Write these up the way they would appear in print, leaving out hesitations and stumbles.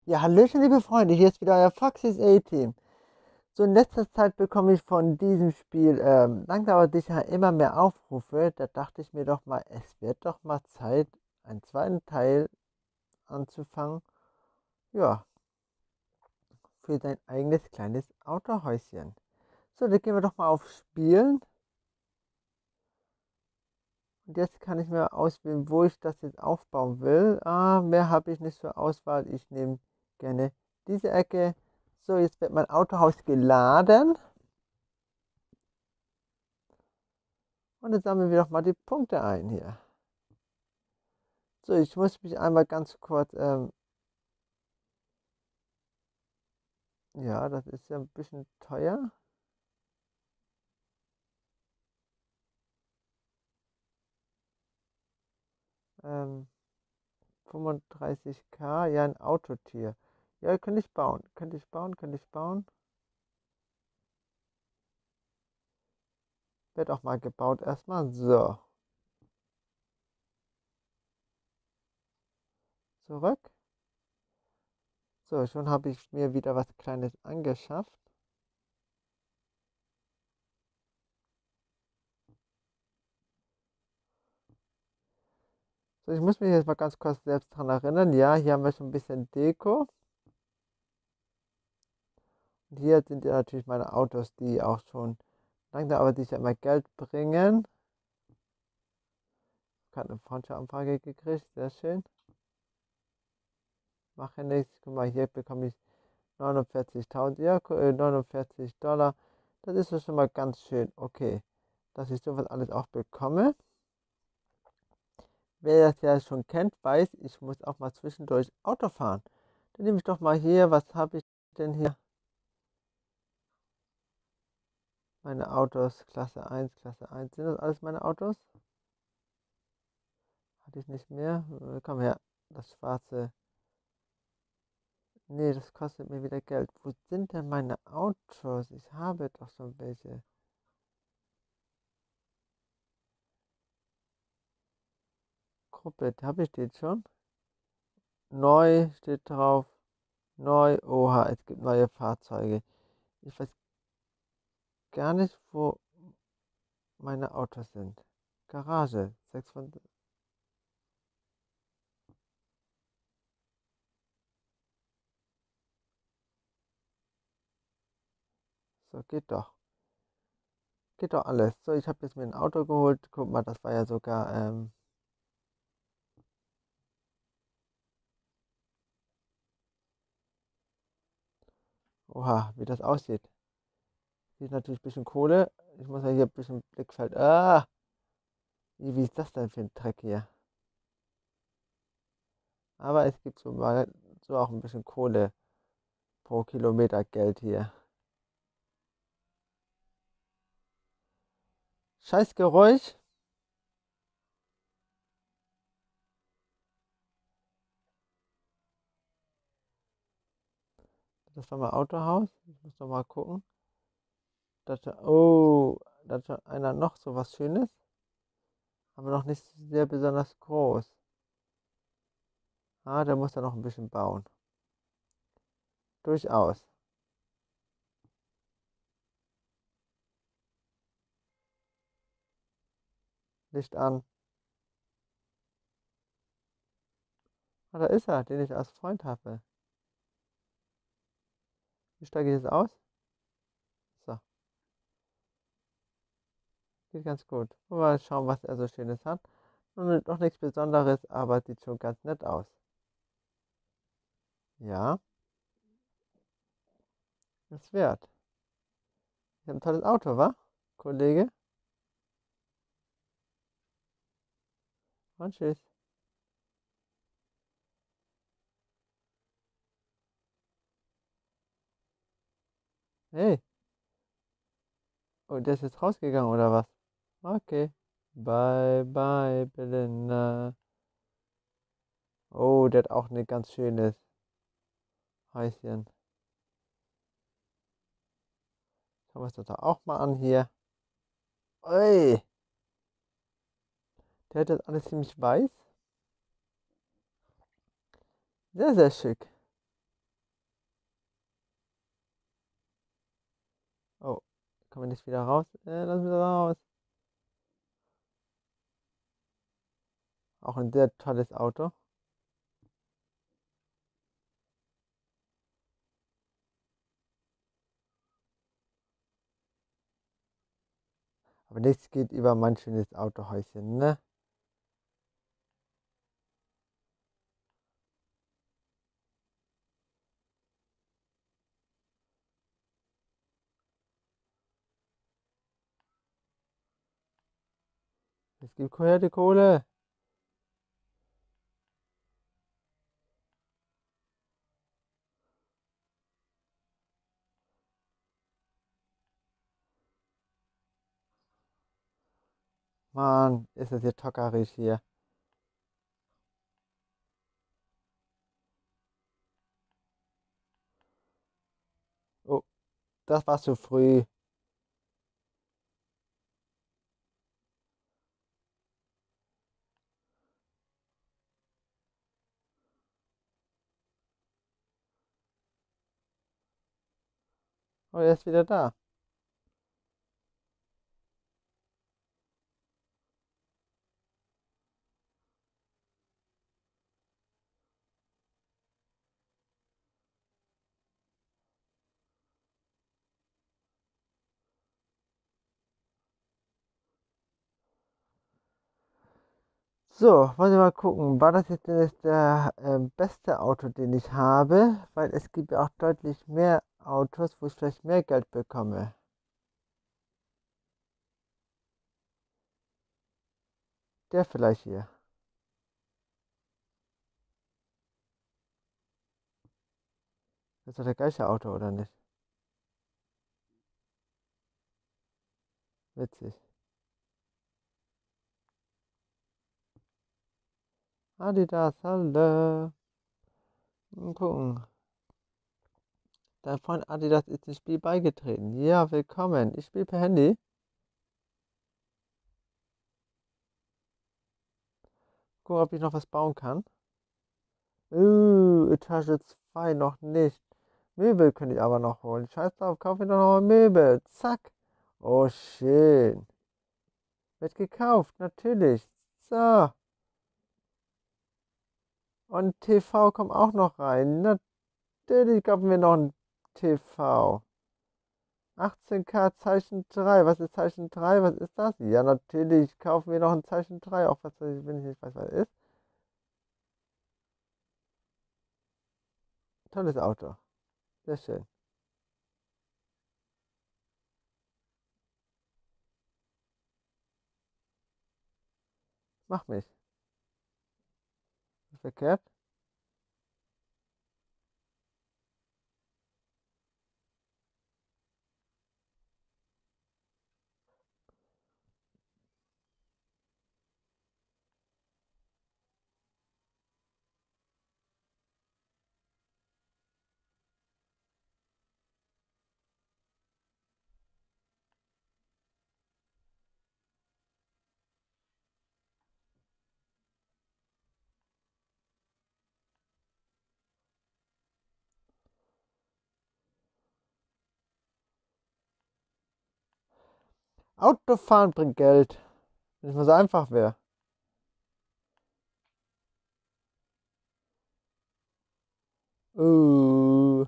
Ja, hallöchen, liebe Freunde, hier ist wieder euer Foxys A-Team. So in letzter Zeit bekomme ich von diesem Spiel langsam sicher immer mehr Aufrufe. Da dachte ich mir doch mal, es wird doch mal Zeit, einen zweiten Teil anzufangen. Ja, für sein eigenes kleines Autohäuschen. So, dann gehen wir doch mal auf Spielen. Und jetzt kann ich mir auswählen, wo ich das jetzt aufbauen will. Mehr habe ich nicht zur Auswahl. Ich nehme gerne diese Ecke. So, jetzt wird mein Autohaus geladen. Und dann sammeln wir doch mal die Punkte ein hier. So, ich muss mich einmal ganz kurz, ja, das ist ja ein bisschen teuer. Ähm, 35k, ja, ein Autotier. Ja, könnte ich bauen, könnte ich bauen, könnte ich bauen. Wird auch mal gebaut erstmal. So, zurück. So, schon habe ich mir wieder was Kleines angeschafft. So, ich muss mich jetzt mal ganz kurz selbst dran erinnern. Ja, hier haben wir schon ein bisschen Deko. Und hier sind ja natürlich meine Autos, die auch schon langsam aber sicher immer Geld bringen. Ich habe eine Freundschaftsanfrage gekriegt, sehr schön. Mache nichts. Guck mal, hier bekomme ich 49.000, ja, 49 Dollar. Das ist doch schon mal ganz schön. Okay, dass ich sowas alles auch bekomme. Wer das ja schon kennt, weiß, ich muss auch mal zwischendurch Auto fahren. Dann nehme ich doch mal hier, was habe ich denn hier? Meine Autos, Klasse 1, Klasse 1. Sind das alles meine Autos? Hatte ich nicht mehr? Komm her, das schwarze. Nee, das kostet mir wieder Geld. Wo sind denn meine Autos? Ich habe doch schon welche. Gruppe, habe ich den schon? Neu steht drauf. Neu. Oha, es gibt neue Fahrzeuge. Ich weiß gar nicht, wo meine Autos sind. Garage. 6 von. So, geht doch. Geht doch alles. So, ich habe jetzt mir ein Auto geholt. Guck mal, das war ja sogar. Oha, wie das aussieht. Hier ist natürlich ein bisschen Kohle. Ich muss ja hier ein bisschen Blickfeld. Wie ist das denn für ein Dreck hier? Aber es gibt so mal so auch ein bisschen Kohle pro Kilometer Geld hier. Scheiß Geräusch. Das war mein Autohaus. Ich muss noch mal gucken. Da ist schon einer noch so was Schönes, aber noch nicht sehr besonders groß. Der muss da noch ein bisschen bauen. Durchaus. Licht an. Da ist er, den ich als Freund habe. Wie steige ich jetzt aus? So, geht ganz gut. Mal schauen, was er so Schönes hat. Und noch nichts Besonderes, aber sieht schon ganz nett aus. Ja, ist wert. Ich habe ein tolles Auto, wa? Kollege? Und tschüss. Hey, oh, der ist jetzt rausgegangen, oder was? Okay. Bye, bye, Belinda. Oh, der hat auch ein ganz schönes Häuschen. Schauen wir uns das doch auch mal an hier. Ui, der hat das alles ziemlich weiß. Sehr, sehr schick. Kommen wir nicht wieder raus? Lass mich raus. Auch ein sehr tolles Auto. Aber nichts geht über mein schönes Autohäuschen, ne? Es gibt woher die Kohle. Mann, ist das hier tockerisch hier. Oh, das war zu früh. Oh, er ist wieder da. So, wollen wir mal gucken. War das jetzt der beste Auto, den ich habe? Weil es gibt ja auch deutlich mehr Autos, wo ich vielleicht mehr Geld bekomme. Der vielleicht hier. Das ist doch der gleiche Auto, oder nicht? Witzig. Adidas, hallo. Mal gucken. Dein Freund Adidas ist dem Spiel beigetreten. Ja, willkommen. Ich spiele per Handy. Gucken, ob ich noch was bauen kann. Etage 2 noch nicht. Möbel könnte ich aber noch holen. Scheiß drauf, kaufe ich doch noch mal Möbel. Zack. Oh, schön. Wird gekauft, natürlich. So. Und TV kommt auch noch rein. Natürlich kaufen wir noch ein TV. 18K Zeichen 3. Was ist Zeichen 3? Was ist das? Ja, natürlich kaufen wir noch ein Zeichen 3. Auch was, wenn ich nicht weiß, was ist. Tolles Auto. Sehr schön. Mach mich. Ist verkehrt? Autofahren bringt Geld. Wenn es mal so einfach wäre. Uh,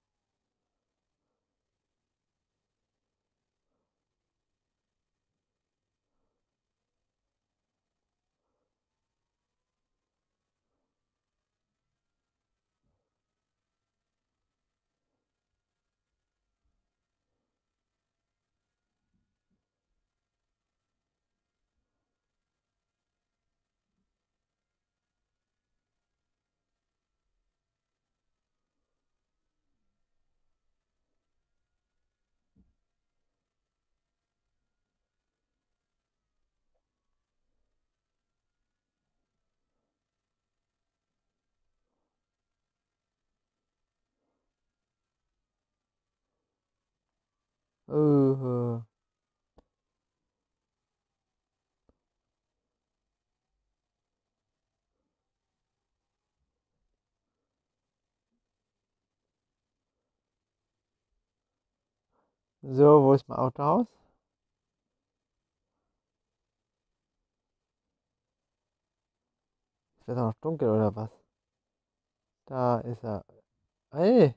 uh, So, wo ist mein Autohaus? Ist das noch dunkel oder was? Da ist er. Hey,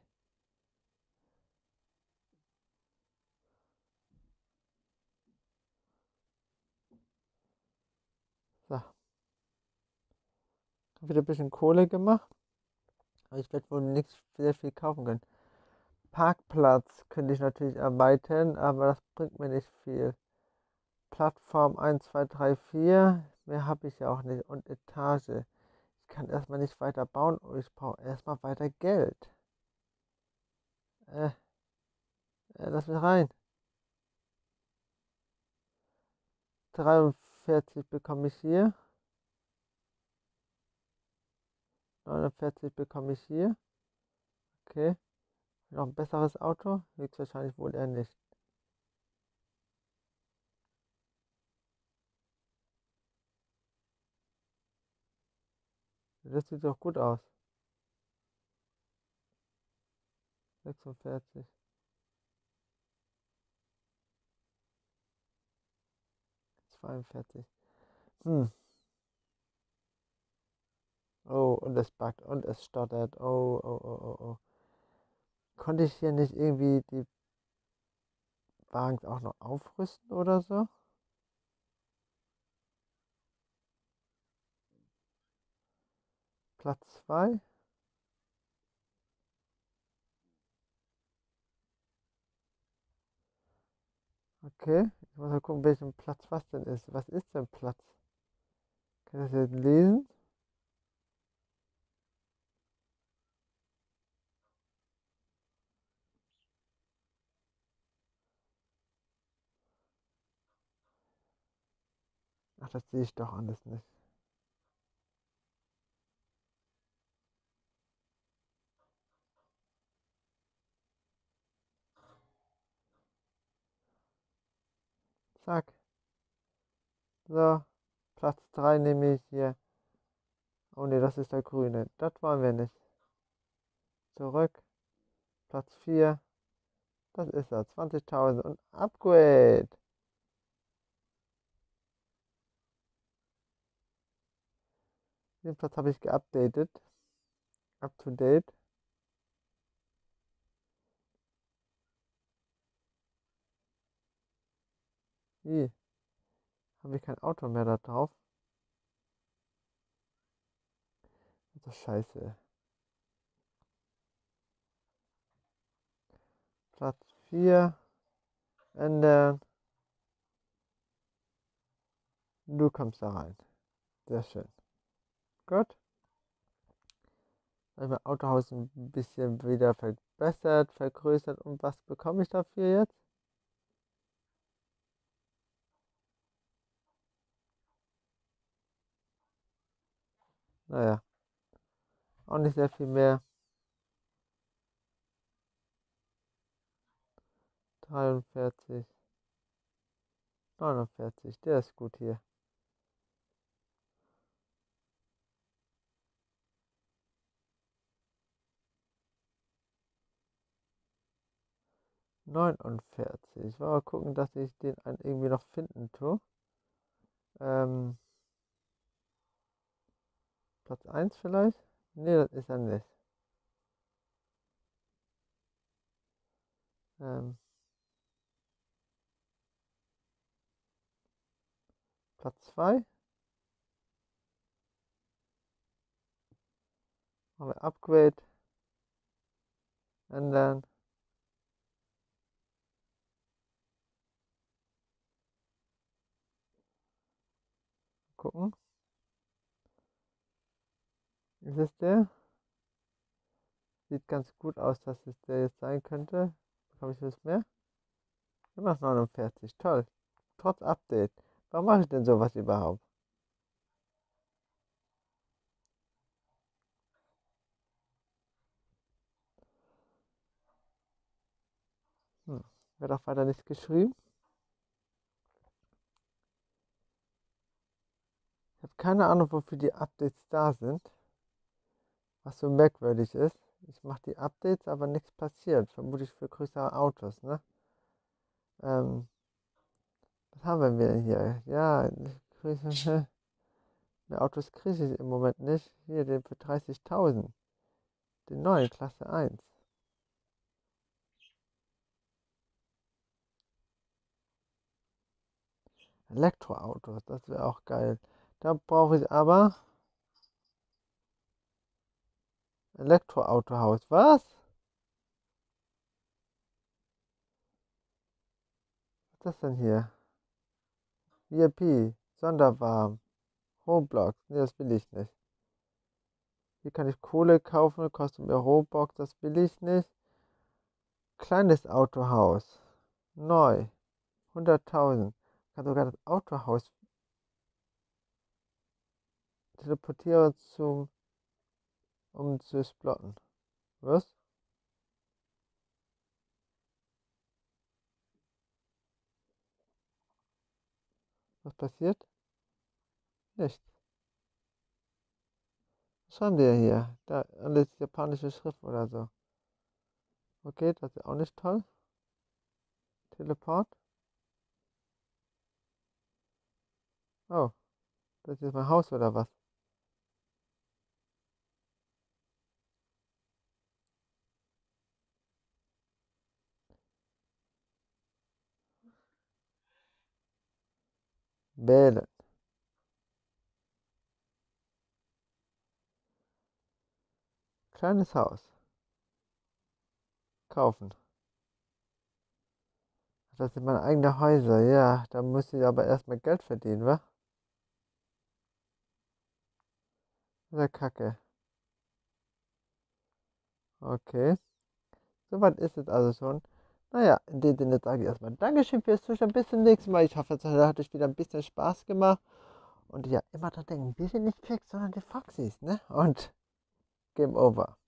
so, hab wieder ein bisschen Kohle gemacht. Aber ich werde wohl nicht sehr viel kaufen können. Parkplatz könnte ich natürlich erweitern, aber das bringt mir nicht viel. Plattform 1, 2, 3, 4. Mehr habe ich ja auch nicht. Und Etage. Ich kann erstmal nicht weiter bauen. Ich brauche erstmal weiter Geld. Äh, Lass mich rein. 43 bekomme ich hier. 49 bekomme ich hier. Okay. Noch ein besseres Auto? Höchstwahrscheinlich wohl eher nicht. Das sieht doch gut aus. 46. 42. Hm. Oh, und es buggt und es stottert. Oh, oh, oh, oh, oh. Konnte ich hier nicht irgendwie die Wagens auch noch aufrüsten oder so? Platz 2. Okay. Ich muss mal gucken, welchen Platz was denn ist. Was ist denn Platz? Kann ich das jetzt lesen? Ach, das sehe ich doch alles nicht. Zack. So. Platz 3 nehme ich hier. Oh ne, das ist der grüne. Das wollen wir nicht. Zurück. Platz 4. Das ist er. 20.000 und Upgrade. Den Platz habe ich geupdatet. Up to date. Wie? Habe ich kein Auto mehr da drauf? Das ist scheiße. Platz 4. Ändern. Du kommst da rein. Sehr schön. Gut. Habe ich mein Autohaus ein bisschen wieder verbessert, vergrößert. Und was bekomme ich dafür jetzt? Naja, auch nicht sehr viel mehr. 43, 49. Der ist gut hier. 49. Mal gucken, dass ich den einen irgendwie noch finden tue. Ähm, Platz 1 vielleicht? Ne, das ist er nicht. Ähm, Platz 2. Machen wir Upgrade. Ändern. Gucken. Ist es der? Sieht ganz gut aus, dass es der jetzt sein könnte. Bekomme ich was mehr? Immer noch 49. Toll. Trotz Update. Warum mache ich denn sowas überhaupt? Hm. Wird auch weiter nichts geschrieben. Ich habe keine Ahnung, wofür die Updates da sind. Was so merkwürdig ist. Ich mache die Updates, aber nichts passiert. Vermutlich für größere Autos, ne? Ähm, was haben wir denn hier? Ja, mehr Autos kriege ich im Moment nicht. Hier, den für 30.000. Den neuen Klasse 1. Elektroautos, das wäre auch geil. Da brauche ich aber Elektroautohaus. Was? Was ist das denn hier? VIP, Sonderwarm, Roblox. Nee, das will ich nicht. Hier kann ich Kohle kaufen, kostet mir Robux, das will ich nicht. Kleines Autohaus. Neu. 100.000. Kann sogar das Autohaus teleportieren um zu exploiten. Was? Was passiert? Nichts. Was schreiben die ja hier? Da alles japanische Schrift oder so. Okay, das ist auch nicht toll. Teleport. Oh, das ist jetzt mein Haus oder was? Wählen. Kleines Haus. Kaufen. Das sind meine eigenen Häuser. Ja, da muss ich aber erstmal Geld verdienen, wa? Das ist ja Kacke. Okay. Soweit ist es also schon. Naja, in dem Sinne sage ich erstmal Dankeschön fürs Zuschauen. Bis zum nächsten Mal. Ich hoffe, es hat euch wieder ein bisschen Spaß gemacht. Und ja, immer dran denken, wir sind nicht fix, sondern die Foxys, ne? Und Game over.